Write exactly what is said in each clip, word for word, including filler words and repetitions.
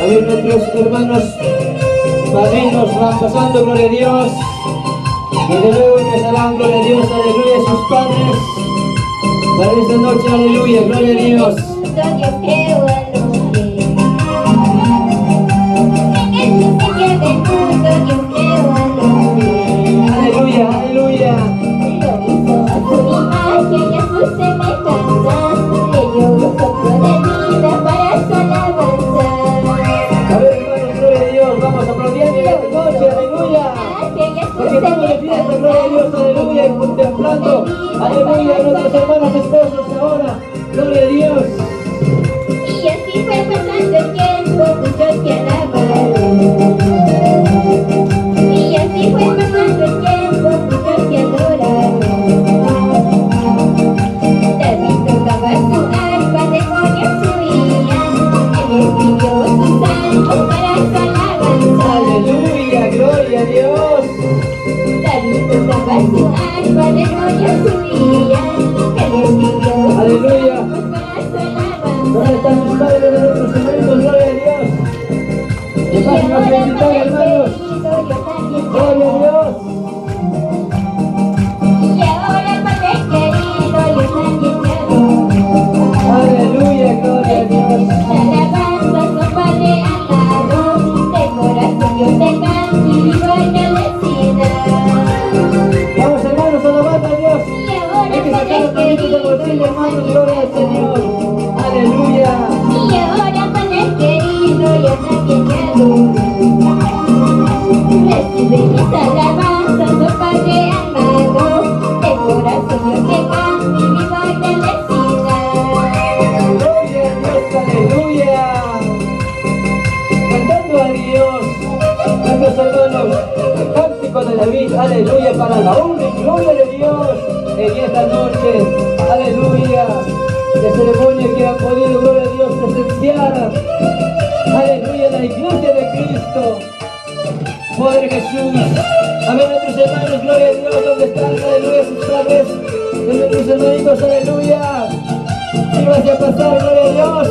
A ver, nuestros hermanos padrinos van pasando, gloria a Dios. Y de luego empezarán, gloria a Dios, aleluya, a sus padres. Para esta noche, aleluya, gloria a Dios. Yo creo al hombre. En el principio del mundo yo creo al hombre. Aleluya, aleluya. Lo hizo a su imagen y a su semejanza. Le dio un soplo de vida para su alabanza. A ver, hermanos, gloria a Dios, vamos aplaudiendo esta noche, aleluya. Porque estamos de fiesta, gloria a Dios, aleluya, y contemplando, aleluya, a nuestros hermanos esposos ahora, gloria a Dios. Y así fue pasando el tiempo, muchos te alabaron. Y así fue pasando el tiempo, muchos te adoraron. David tocaba su arpa, demonios huían. Él escribió sus salmos para su alabanza. Aleluya, gloria a Dios. David tocaba su arpa, demonios huían. Él escribió Aleluya. sus salmos para su alabanza. ¿Dónde están sus padres de nuestros hermanos? Gloria a Dios. Que pasen a felicitar, hermanos. Gloria a Dios. Y ahora, Padre querido, yo también te adoro. Aleluya, gloria a Dios. Alabanzas, oh Padre amado, de corazón yo te canto y vivo agradecida. Vamos, hermanos, alabando a Dios. Y ahora, Hay que sacar los Padre palitos del querido, bolsillo, hermanos, yo gloria al también te Señor. adoro. Aleluya. Y ahora, Padre querido, yo también te adoro. Recibe mis alabanzas, oh Padre amado, de corazón yo te canto y vivo agradecida. Gloria a Dios, aleluya. Cantando a Dios, nuestros hermanos, el cántico de David, aleluya, para la honra y gloria de Dios en esta noche, aleluya, de ceremonia que han podido, gloria a Dios, presenciar, aleluya, la iglesia de Cristo. Poder Jesús, a ver nuestros hermanos, gloria a Dios, ¿dónde están? Aleluya, sus padres, de nuestros hermanitos, aleluya. Y vaya a pasar, gloria a Dios.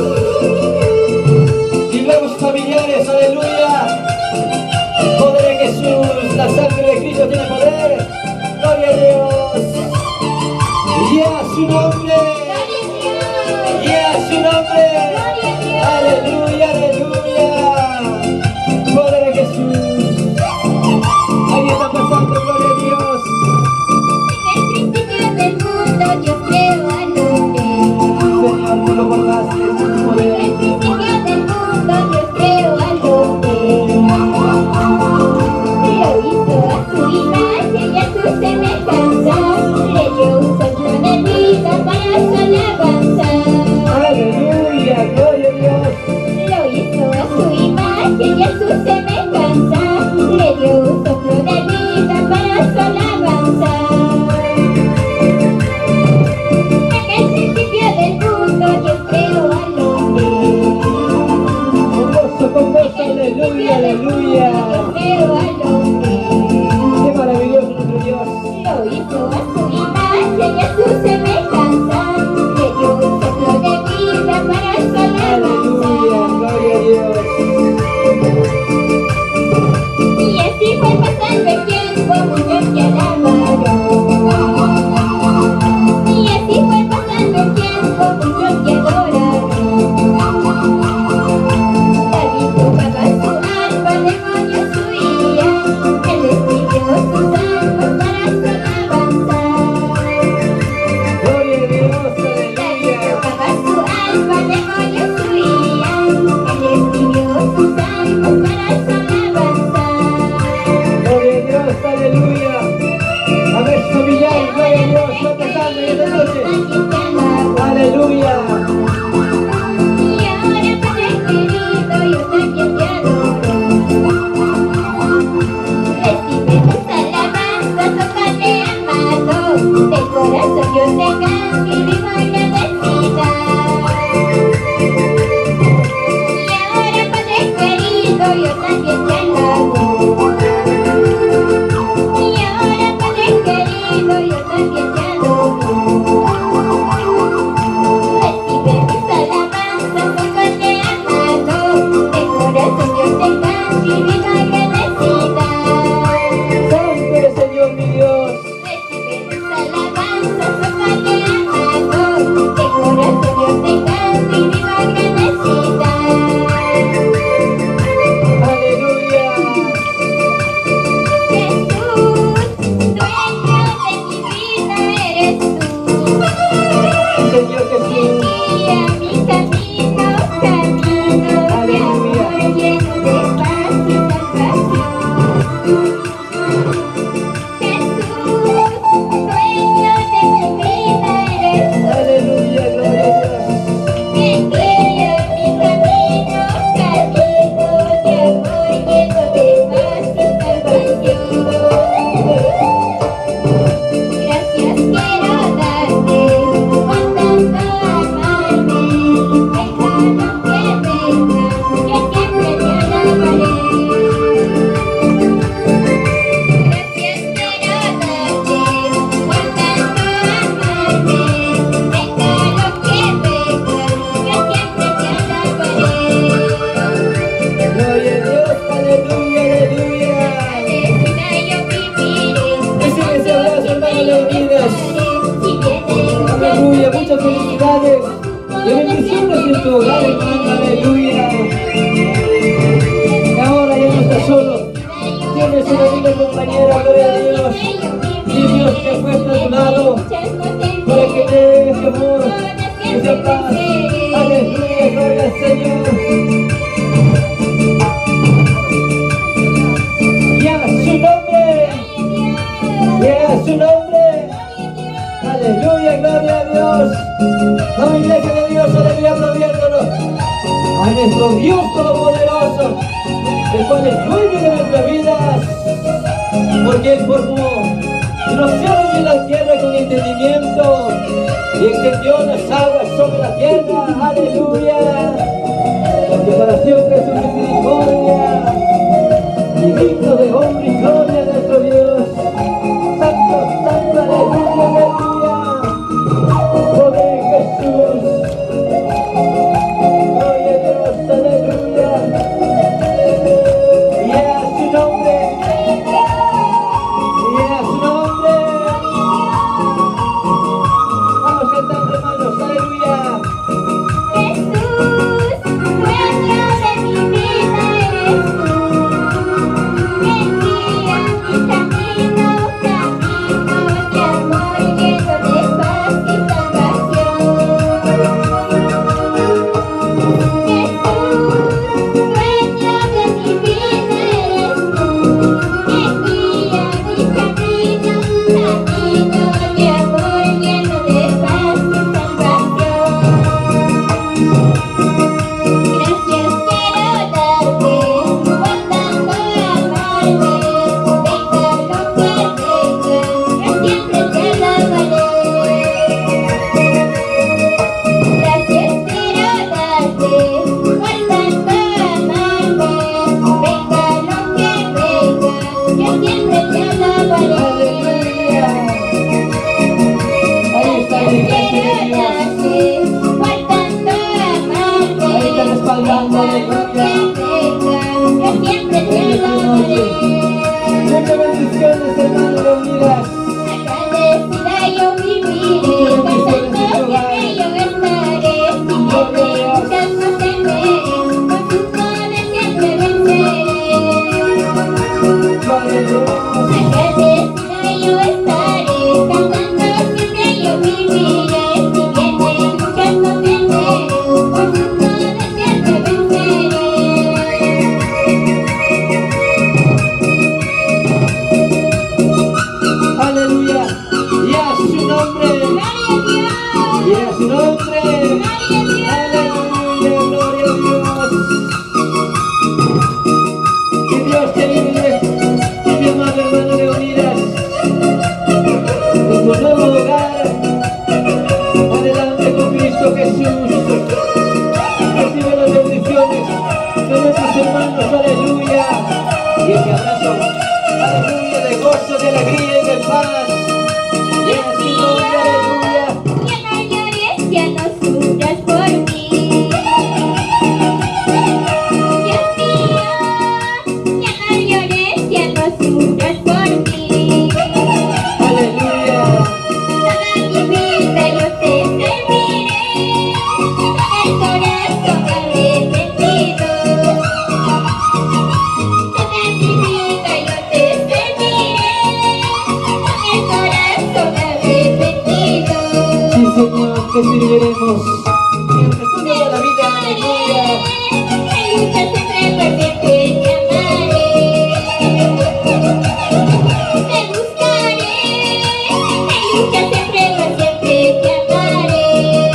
Libramos familiares, aleluya. Poder de Jesús, la sangre de Cristo tiene poder. Gloria a Dios. Y a su nombre. Y a su nombre. Aleluya, aleluya. Poder de Jesús. Ahí está pasando, gloria a Dios. En el principio del mundo yo creo al hombre. Señor, tú lo formaste, tu En poder. el principio del mundo yo creo al hombre. Lo hizo a su imagen y a su semejanza. Le dio un soplo de vida para su alabanza. Aleluya, gloria a Dios. Lo hizo a su imagen y a su semejanza. Le dio un soplo de vida para su alabanza. En el principio del mundo yo creo al hombre. Con gozo, con gozo, aleluya, aleluya. Yo creo al hombre. Qué maravilloso nuestro Dios. Lo hizo a su imagen y a su semejanza. Le dio un soplo de vida para su Aleluya, alabanza. gloria a Dios. Y así fue pasando el tiempo, muchos te alabaron. Y así fue pasando el tiempo, muchos te adoraron. David tocaba su arpa, Aleluya. Y ahora ya no estás solo. Tienes una linda compañera, gloria a Dios. Y Dios te ha puesto a tu lado para que te dé ese amor, esa paz. Aleluya, gloria al Señor. Y a su nombre. Y a su nombre. Aleluya, gloria a Dios. La iglesia de Dios, aleluya, aplaudiéndolo a nuestro Dios Todopoderoso, el cual es dueño de nuestras vidas, porque Él formó los cielos y la tierra con entendimiento y extendió las aguas sobre la tierra. Aleluya. La separación que es su misericordia y digno de honra y gloria de nuestro Dios. Santo, santo, aleluya, aleluya. Poder Jesús. Gloria a Dios, aleluya. Y a su nombre. Y a su nombre. Vamos cantando, hermanos, aleluya. Jesús, dueño de mi vida eres tú. Que guía mi camino, camino de amor lleno de paz y salvación. Jesús, dueño de mi vida eres tú. Que guía mi camino, camino de amor lleno de paz y salvación. Gracias quiero darte, guardando amarme, venga lo que venga, yo siempre te alabaré. Gracias quiero darte, guardando amarme, venga lo que venga, yo siempre te alabaré. Aleluya. Ahí está la iglesia de Dios. Ahí está respaldando, aleluya. Muchas bendiciones, hermanos, reunidas. Agradecida yo viviré, pensando siempre yo estaré, siguiente luchando tendré, con sus poderes siempre venceré. Gloria a Dios. Agradecida yo estaré, cantando siempre yo viviré, siguiente luchando tendré, con sus poderes siempre venceré. Aleluya. Y a su nombre. Y a su nombre. Aleluya. Gloria a Dios. Que Dios te libre. Mi amado hermano de unidas. En tu nuevo hogar. Adelante con Cristo Jesús. Recibe las bendiciones de nuestros hermanos. Aleluya. Y ese abrazo. Aleluya. De gozo, de alegría y de paz. Y a su nombre. Aleluya. Ya no llores, ya no sufras por mí. Dios mío, ya no llores, ya no sufras por mí. Aleluya. Toda mi vida yo te serviré, con el corazón arrepentido. Toda mi vida yo te serviré, con el corazón arrepentido. Sí, Señor, te serviremos. En el estudio de la vida. Aleluya. En lucha siempre por siempre te amaré. Te buscaré. En lucha siempre por siempre te amaré.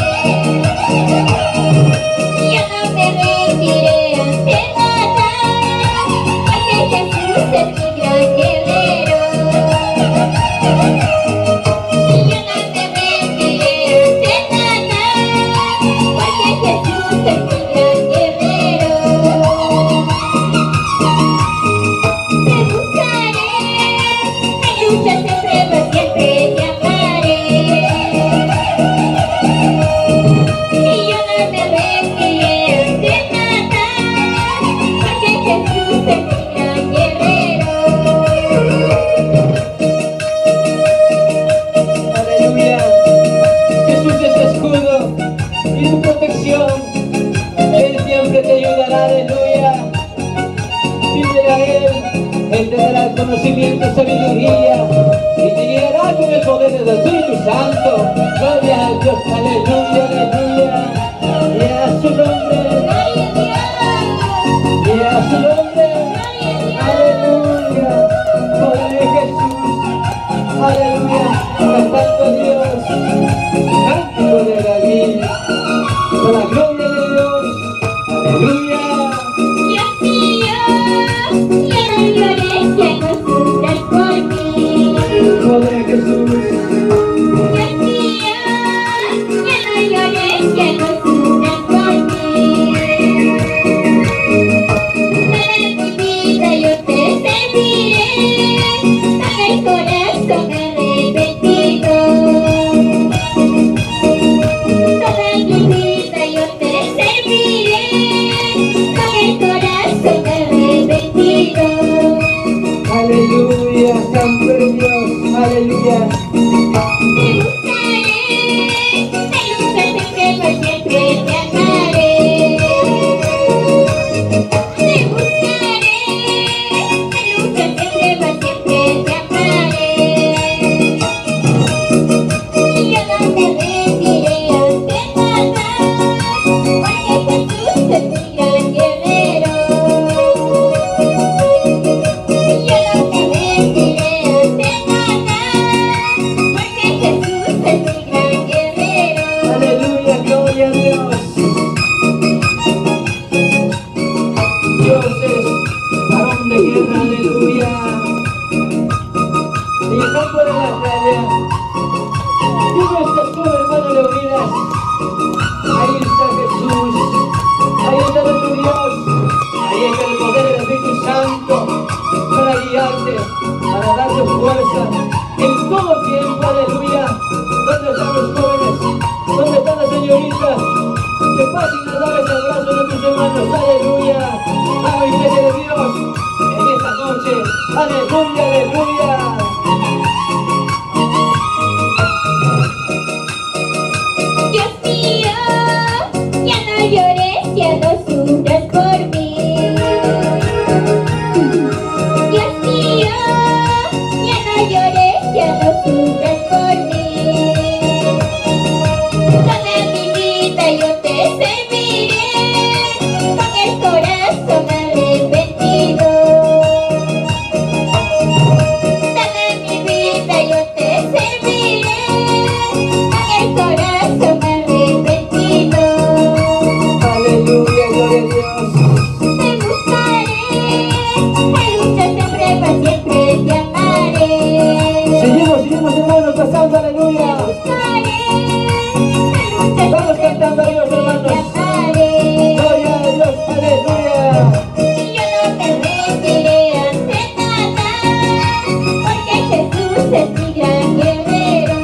Yo no me rendiré ante nada, porque Jesús es mi gran guerrero. Y yo no me rendiré ante nada, porque Jesús es mi gran guerrero. Te buscaré, en lucha siempre por siempre te amaré. Y yo no me rendiré ante nada, porque Jesús es mi gran guerrero. Aleluya. Jesús es tu escudo y tu protección. Él te que te ayudará, aleluya. Pídele a Él, Él te dará conocimiento, sabiduría y te guiará con el poder del Espíritu Santo. Gloria a Dios, aleluya, aleluya. Y a su nombre, y a su nombre, aleluya. Poder de Jesús, aleluya. Cantando a Dios, cántico de David, con la gloria de Dios, aleluya. Dios mío, ya no llores, ya no sufras por mí. Poder de Jesús. Dios mío, ya no llores, ya no sufras por mí. Toda mi vida yo te serviré, con el corazón arrepentido. Toda mi vida yo te serviré, con el corazón arrepentido. Aleluya, santo de Dios, aleluya. Te buscaré, te nunca siempre, por siempre te amaré. Te buscaré, te nunca siempre, por siempre te amaré. Y yo no me rendiré ante nada, porque Jesús es mi gran guerrero. Y yo no me rendiré ante nada, porque Jesús es mi gran guerrero. Aleluya, gloria a Dios. Dios es varón de guerra, aleluya. En el campo de la batalla, tú no estás solo, hermano Leonidas. Ahí está Jesús, ahí está nuestro Dios, ahí está el poder del Espíritu Santo para guiarte, para darte fuerza en todo tiempo, aleluya. ¿Dónde están los jóvenes? ¿Dónde están las señoritas? Que pasen las aves al brazo de tus hermanos, aleluya. Ave iglesia de Dios, en esta noche, aleluya, aleluya. Dios mío, ya no llores, ya no sufras por mí. Dios mío, ya no llores, ya no sufras por mí. Toda mi vida yo te serviré, con el corazón arrepentido. Toda mi vida yo te serviré, con el corazón arrepentido. Aleluya, gloria a Dios. Te buscaré, te lucha siempre, para siempre te amaré. Seguimos, seguimos hermanos, pasando, aleluya. Vamos cantando a Dios, hermanos. Gloria a Dios, aleluya. Y yo no me rendiré ante nada, porque Jesús es mi gran guerrero.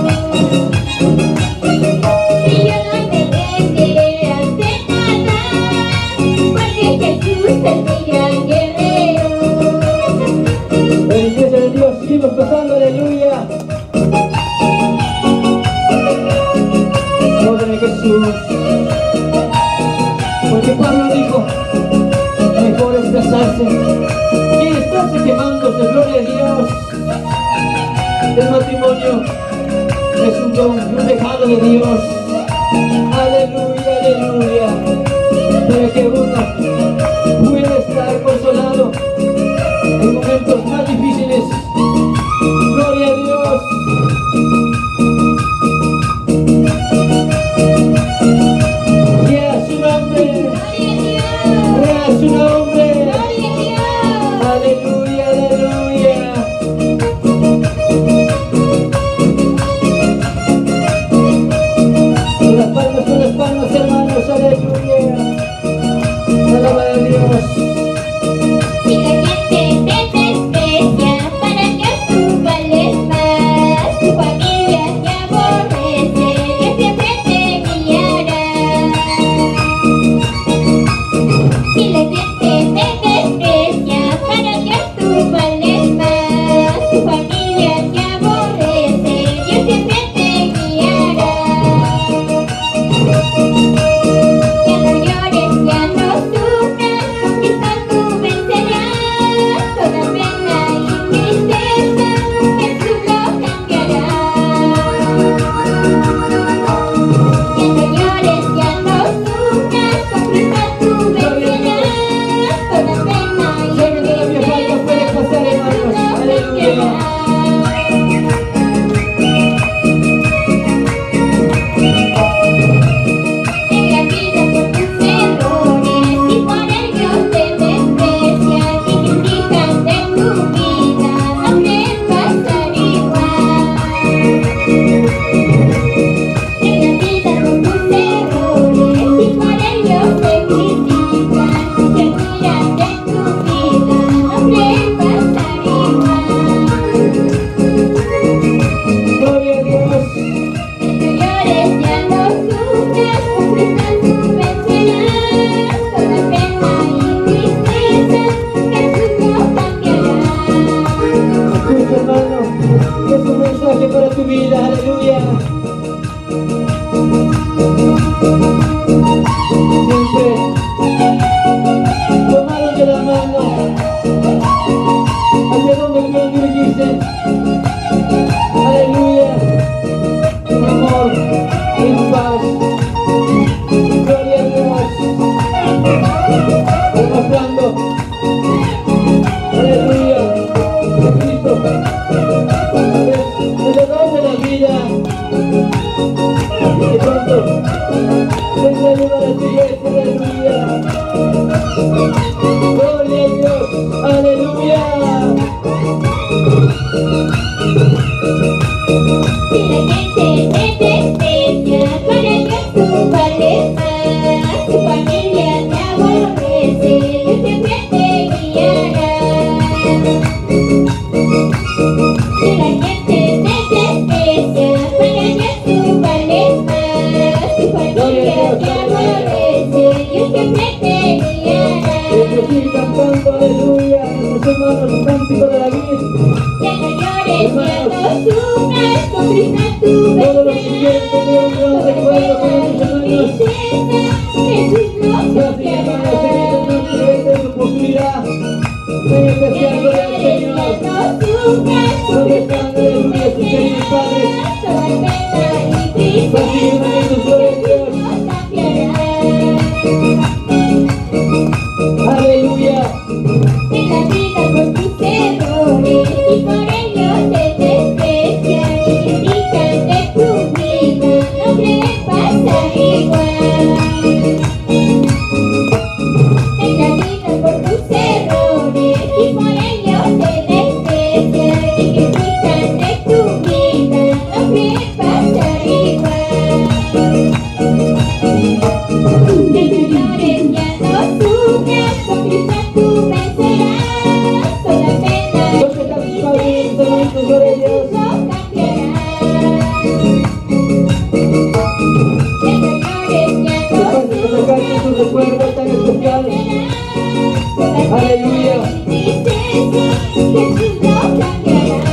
Y yo no me rendiré ante nada, porque Jesús es mi gran guerrero. En la iglesia de Dios, seguimos pasando, aleluya. Poder de Jesús. Porque Pablo dijo, mejor es casarse que estarse quemándose, gloria a Dios. El matrimonio es un don, un regalo de Dios. Aleluya, aleluya. Para que uno pueda estar consolado en momentos más difíciles. Gloria a Dios. Y a su nombre, y a su nombre. Aleluya, aleluya. Con las palmas, con las palmas, hermanos, aleluya. Alaba a Dios. Si la gente te desprecia, para Dios tú vales más. Tu familia te aborrece, Dios siempre te guiará. Si la gente te desprecia, para Dios tú vales más. Tu familia te aborrece, Dios siempre te guiará. Ya no llores, ya no demostrando, aleluya, que Cristo es el dador de la vida, y que pronto vendrá a llevar a su iglesia, aleluya. Gloria a Dios, aleluya. Si la gente te desprecia, para Dios tú vales más. Tu familia te aborrece, Dios siempre te guiará. Si la gente te desprecia, para Dios tú vales más. Tu familia te aborrece, Dios siempre te guiará. Que sigue cantando, aleluya, nuestros hermanos, un cántico de la vida. Ya no llores, ya no sufras, con Cristo tú Todos los que quieren tener un gran recuerdo con nuestros hermanos. Jesús nos Gracias, hermanos, guiará. en este momento de esta oportunidad. En especial, gloria al Señor. ¿Dónde están, aleluya, sus queridos padres? Reciben hermanitos, gloria a Dios. Aleluya. En la vida por tus errores y por ellos te desprecian y critican de tu vida, no crees pasar igual. En la vida por tus errores y por ellos te desprecian y critican de tu vida, no crees pasar igual. Que señores ya no sufras, con Cristo tú vencerás. Toda pena ¿Dónde están sus padres, sus hermanitos, gloria a Dios? no cambiará. Que señores ya no Después de sacarse sus recuerdos tan especiales. Aleluya. Jesús no cambiará.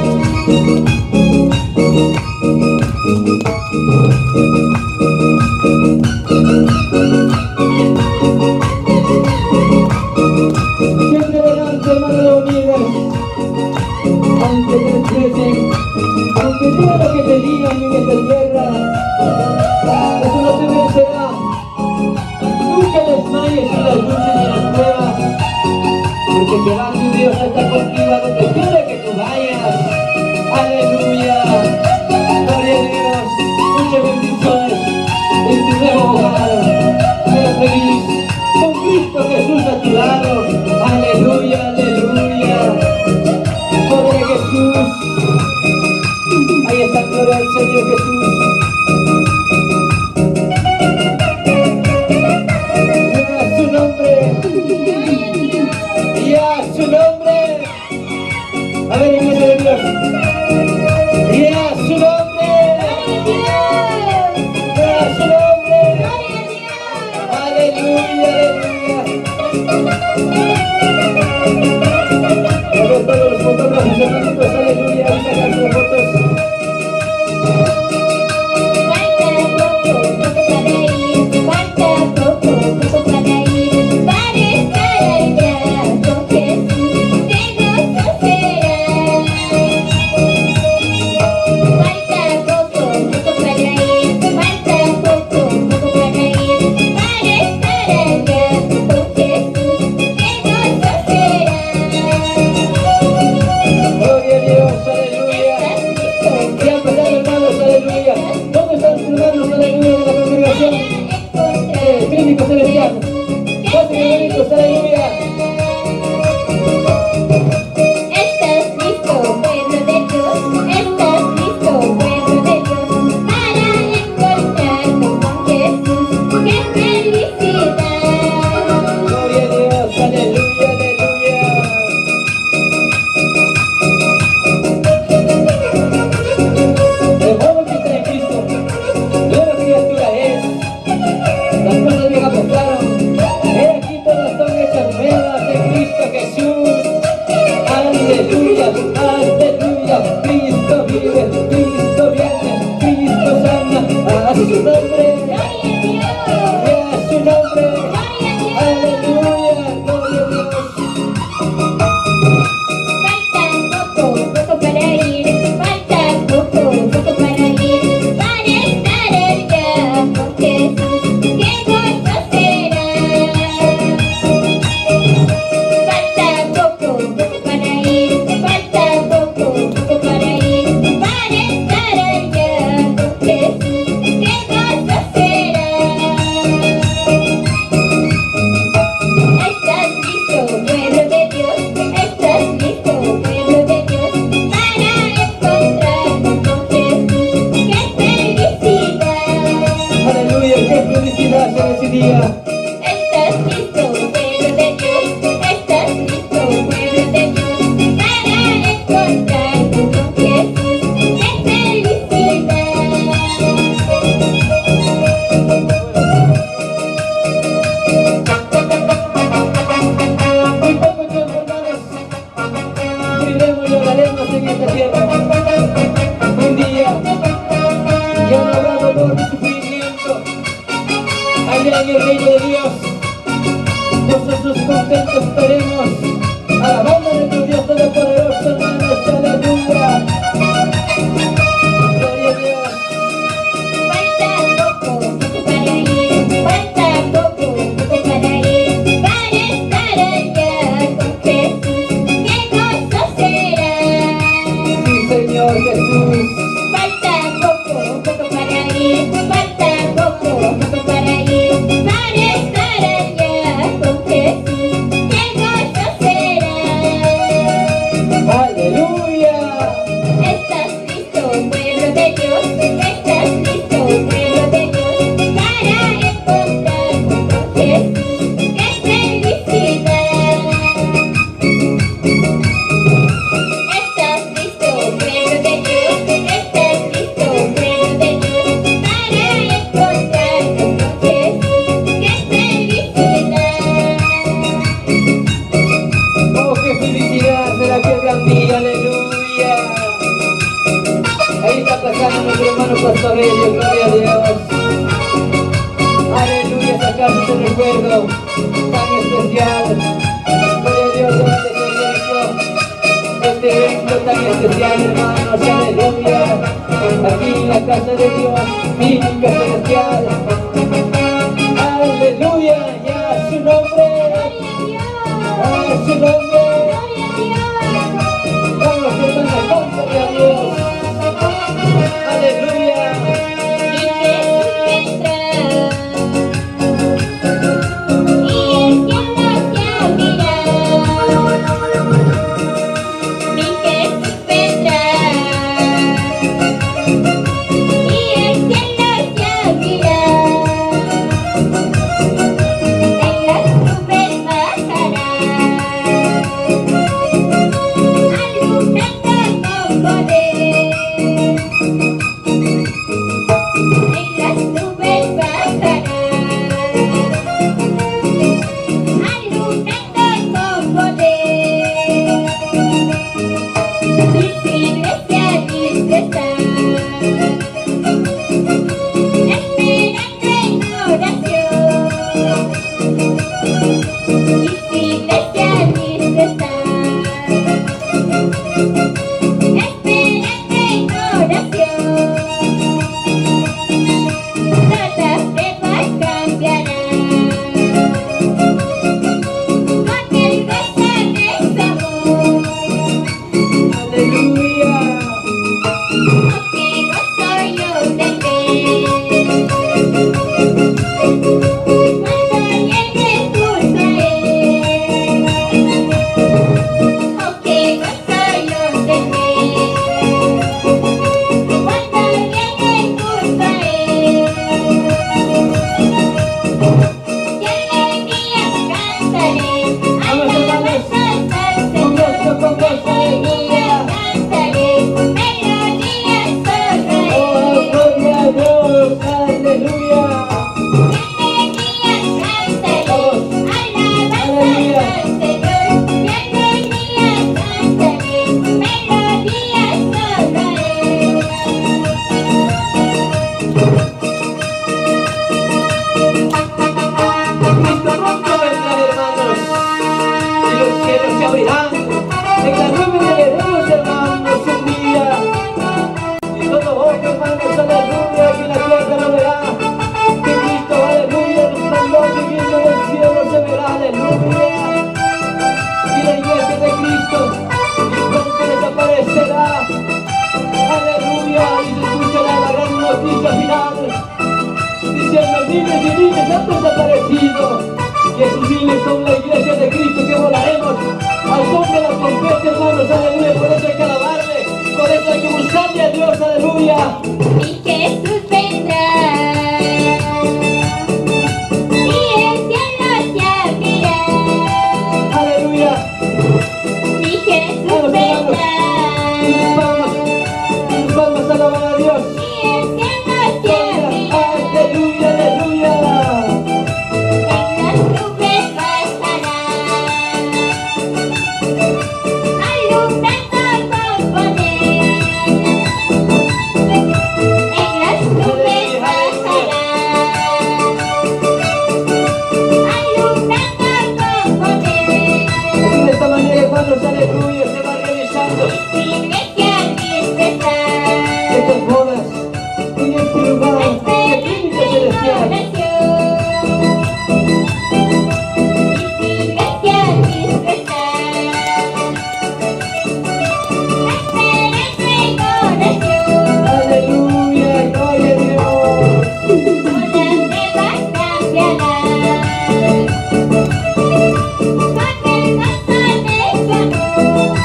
Siempre adelante, hermano, no niegues. Aunque te desprecien, aunque todo lo que te digan en esta tierra, eso no te vencerá. Nunca desmayes en las luchas y en las pruebas, porque Jehová tu Dios está contigo a donde quiera que tú vayas. Aleluya. Gloria a Dios. Muchas bendiciones en tu nuevo hogar. Sé feliz con Cristo Jesús a tu lado. Aleluya, aleluya. Gloria a Jesús. Ahí está, gloria al Señor Jesús. Y a su nombre. Y a su nombre. A ver, iglesia de Dios. Y a su nombre. Y a su nombre. Aleluya, aleluya. A ver, todos los fotógrafos, hermanitos, aleluya. Vamos a sacar sus fotos. Falta poco, poco para ir, falta poco, poco para ir, para estar gozosos, contentos estaremos, alabando a nuestro Dios Todopoderoso, hermanos, aleluya. Gloria a Dios. Falta poco, poco para ir, falta poco, poco para ir, para estar allá con Jesús, qué gozo será. Sí, Señor Jesús. Falta poco, poco para ir, falta poco, poco para ir, para estar allá con Jesús, qué gozo será. Aleluya. ¿Estás listo, pueblo de Dios? ¿Estás listo, pueblo de Dios? Para encontrarnos con Jesús, qué felicidad. ¿Estás listo, pueblo de Dios? ¿Estás listo, pueblo de Dios? Para encontrarnos con Jesús, qué felicidad. Oh, qué felicidad será aquel gran día, aleluya. Ahí está pasando nuestro hermano Pastorello, gloria a Dios. Aleluya, sacarse ese recuerdo tan especial. Gloria a Dios, donde se hizo este evento tan especial, hermanos, aleluya. Aquí en la casa de Dios, mística celestial. Aleluya, ya a su nombre, a su nombre. Vamos, hermanos, cántale a Dios. Aleluya. Y Jesús vendrá, y el cielo se abrirá. Mi Jesús vendrá, y el cielo se abrirá. En las nubes bajará, alumbrando con poder. En las nubes bajará, alumbrando con poder. Y su iglesia lista está, esperando en oración. Y su iglesia lista está, esperando en oración. Todas pruebas cambiarán, porque el gozo de su amor. Aleluya. Contigo soy yo tendré, cuando llegue junto a él. milagros, aleluya, se van realizando. Iglesia disfrazada. Estas bodas en este lugar de clínica celestial. Aleluya, gloria a Dios. Con el gozo de su amor.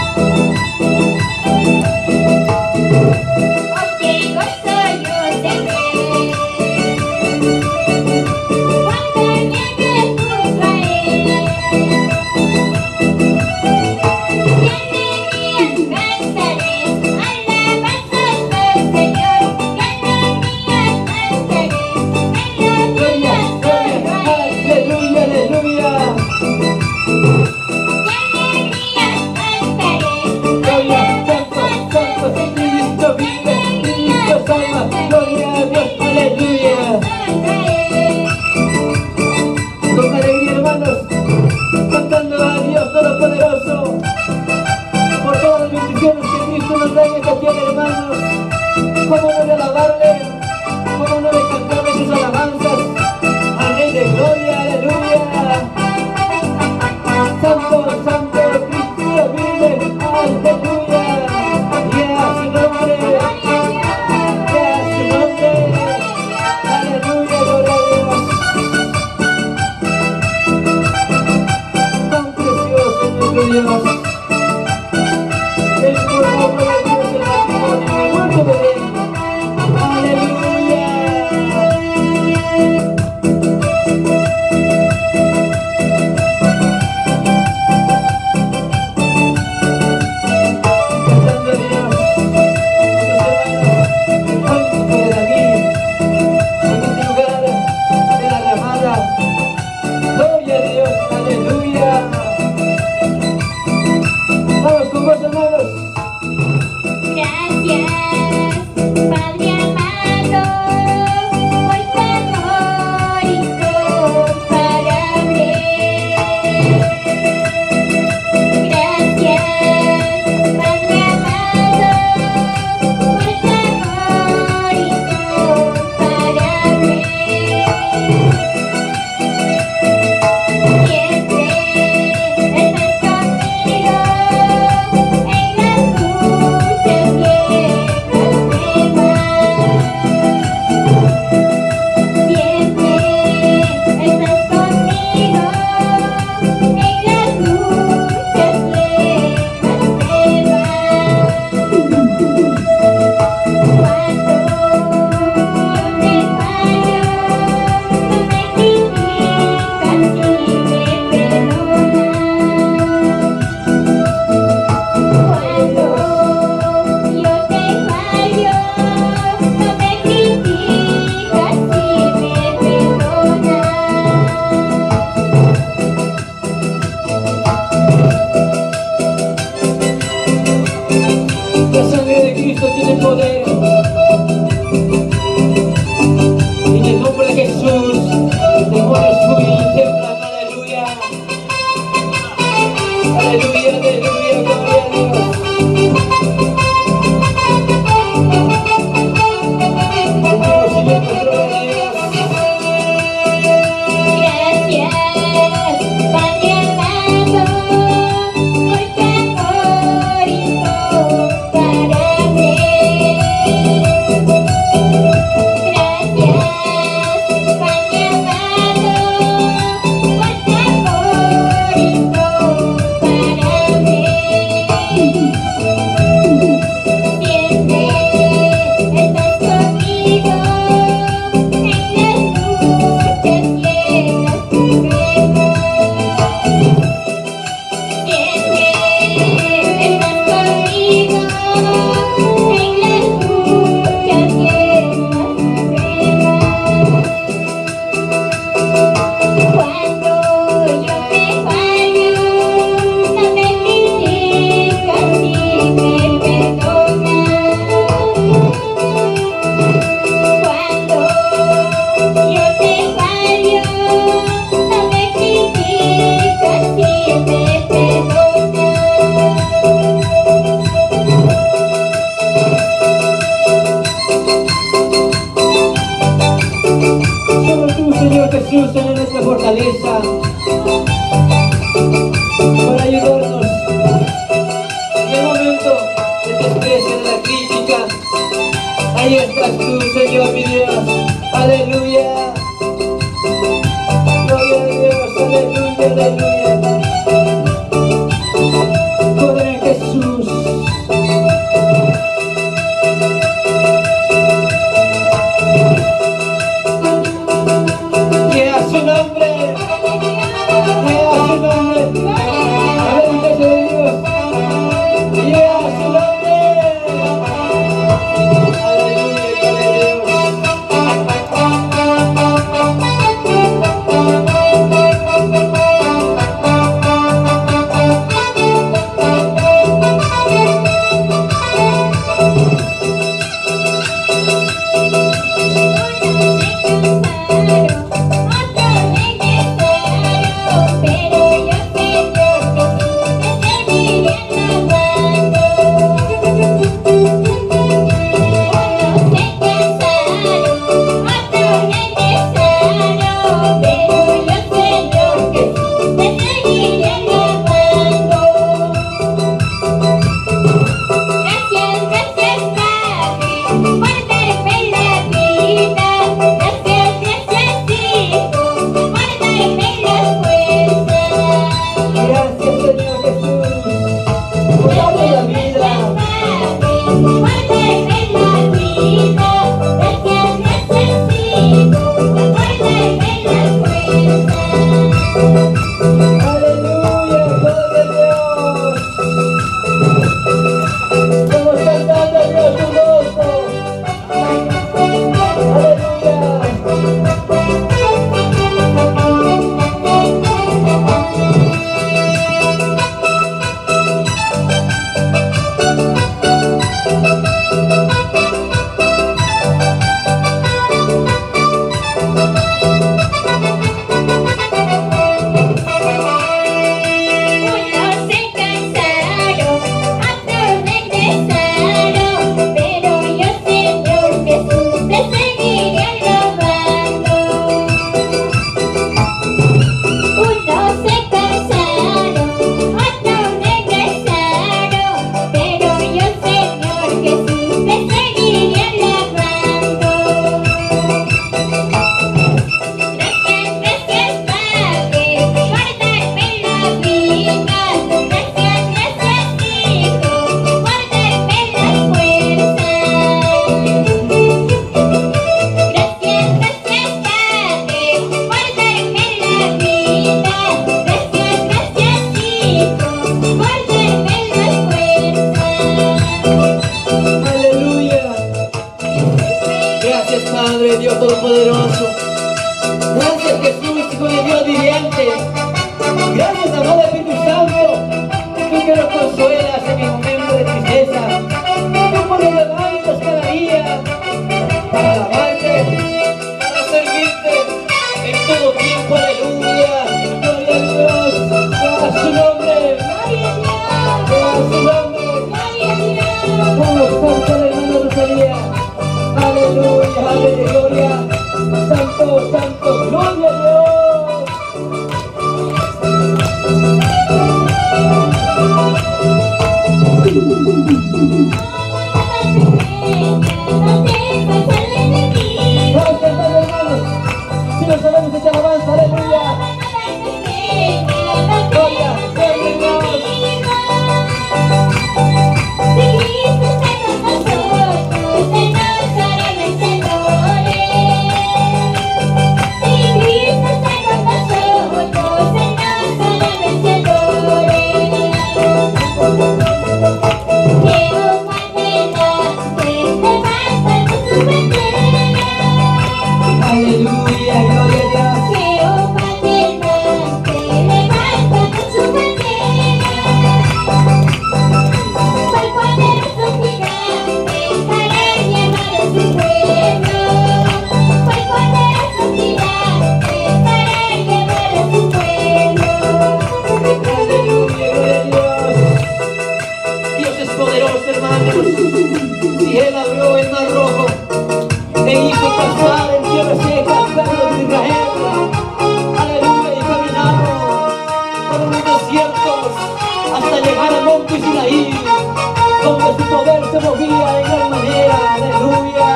desiertos hasta llegar al monte Sinaí, donde su poder se movía de gran manera. Aleluya.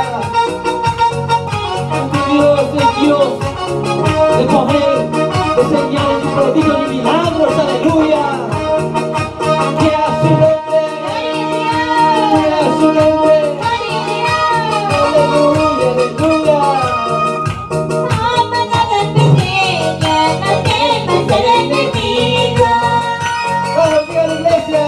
Dios es Dios de poder, de señales y prodigios y milagros. Aleluya. Que a su nombre, que a su nombre. Aleluya, aleluya. Vamos, diga la iglesia.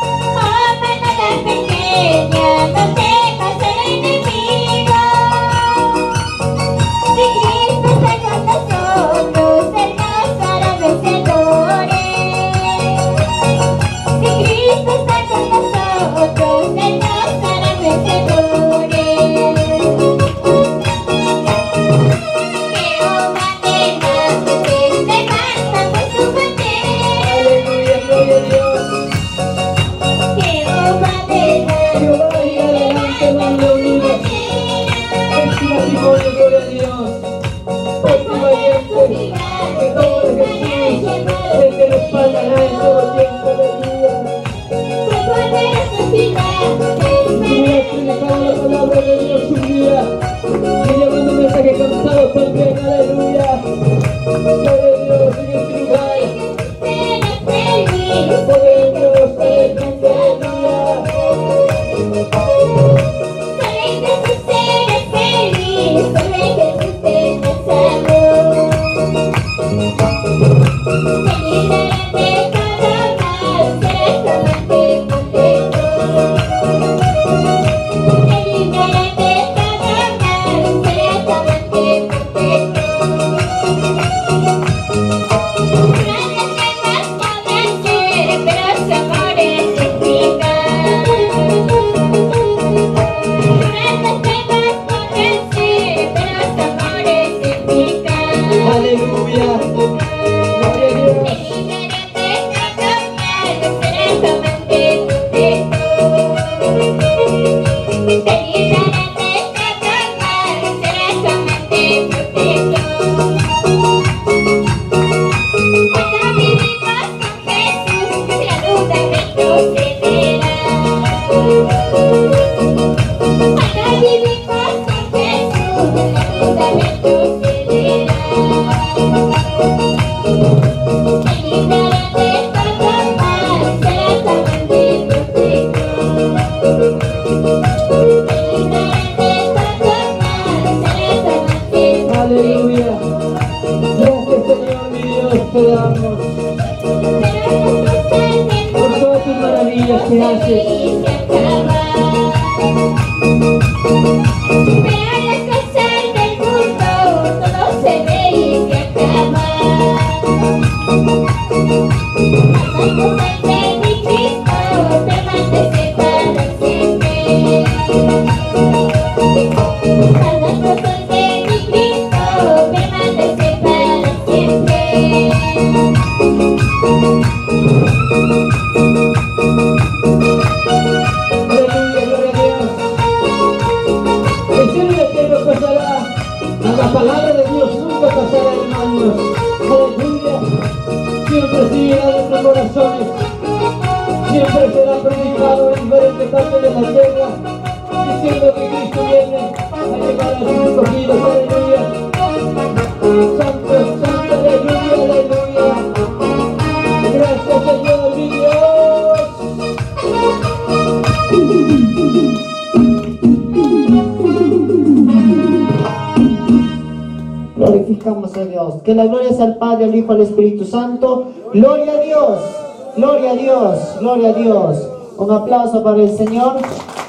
Glorificamos a Dios. Que la gloria sea al Padre, al Hijo, al Espíritu Santo. Gloria a Dios, gloria a Dios, gloria a Dios. Un aplauso para el Señor.